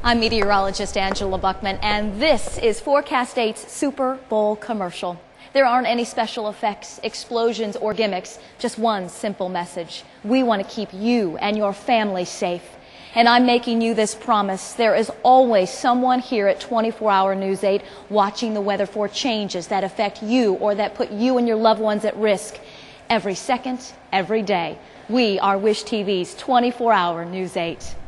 I'm meteorologist Angela Buckman, and this is Forecast 8's Super Bowl commercial. There aren't any special effects, explosions, or gimmicks, just one simple message. We want to keep you and your family safe. And I'm making you this promise. There is always someone here at 24-Hour News 8 watching the weather for changes that affect you or that put you and your loved ones at risk. Every second, every day. We are Wish TV's 24-Hour News 8.